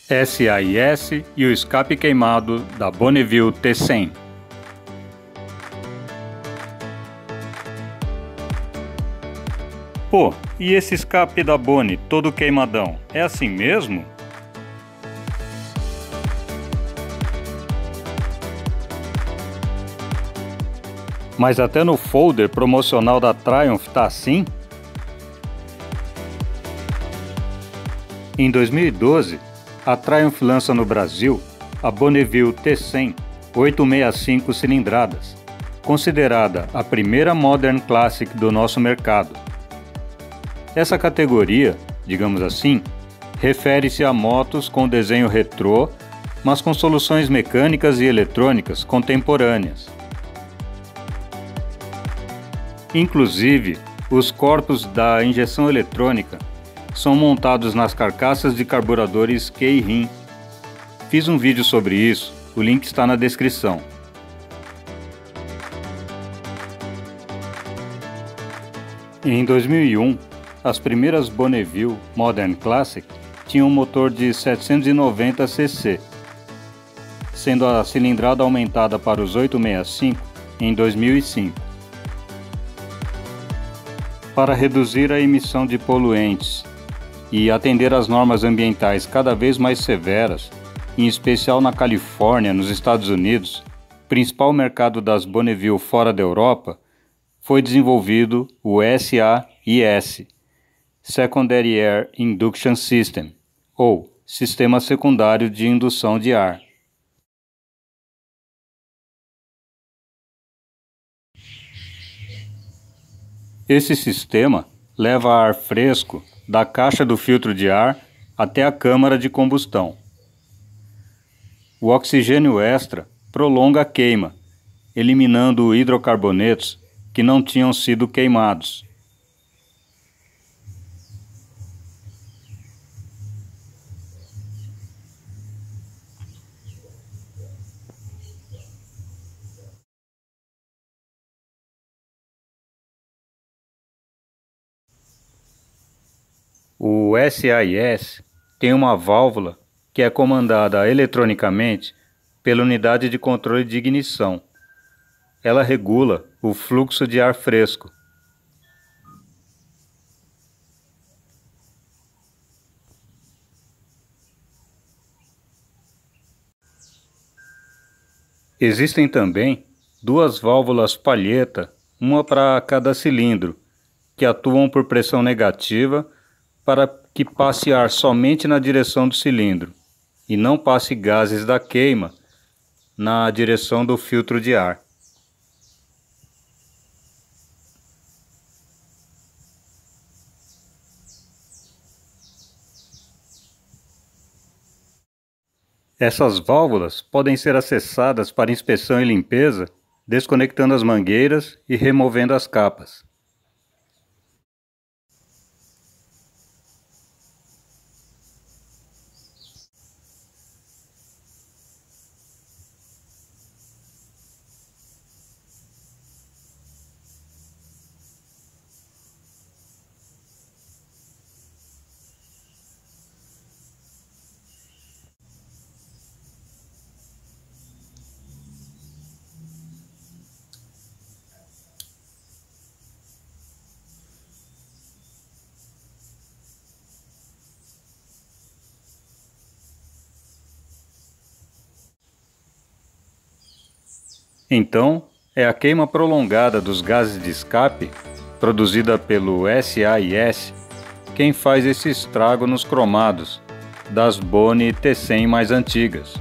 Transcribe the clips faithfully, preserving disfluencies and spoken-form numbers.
S A I S e o escape queimado da Bonneville T cem. Pô, e esse escape da Bonnie todo queimadão, é assim mesmo? Mas até no folder promocional da Triumph tá assim? Em dois mil e doze, a Triumph lança no Brasil a Bonneville T cem oitocentos e sessenta e cinco cilindradas, considerada a primeira Modern Classic do nosso mercado. Essa categoria, digamos assim, refere-se a motos com desenho retrô, mas com soluções mecânicas e eletrônicas contemporâneas. Inclusive, os corpos da injeção eletrônica são montados nas carcaças de carburadores Keirin. Fiz um vídeo sobre isso, o link está na descrição. Em dois mil e um, as primeiras Bonneville Modern Classic tinham um motor de setecentos e noventa cc, sendo a cilindrada aumentada para os oitocentos e sessenta e cinco em dois mil e cinco. Para reduzir a emissão de poluentes e atender às normas ambientais cada vez mais severas, em especial na Califórnia, nos Estados Unidos, principal mercado das Bonneville fora da Europa, foi desenvolvido o S A I S, Secondary Air Induction System, ou Sistema Secundário de Indução de Ar. Esse sistema leva ar fresco da caixa do filtro de ar até a câmara de combustão. O oxigênio extra prolonga a queima, eliminando hidrocarbonetos que não tinham sido queimados. O S A I S tem uma válvula que é comandada eletronicamente pela unidade de controle de ignição. Ela regula o fluxo de ar fresco. Existem também duas válvulas palheta, uma para cada cilindro, que atuam por pressão negativa para que passe ar somente na direção do cilindro e não passe gases da queima na direção do filtro de ar. Essas válvulas podem ser acessadas para inspeção e limpeza, desconectando as mangueiras e removendo as capas. Então, é a queima prolongada dos gases de escape, produzida pelo S A I S, quem faz esse estrago nos cromados das Bonnie T cem mais antigas.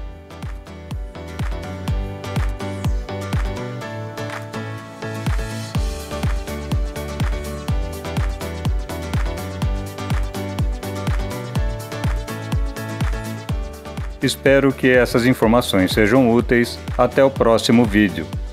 Espero que essas informações sejam úteis. Até o próximo vídeo.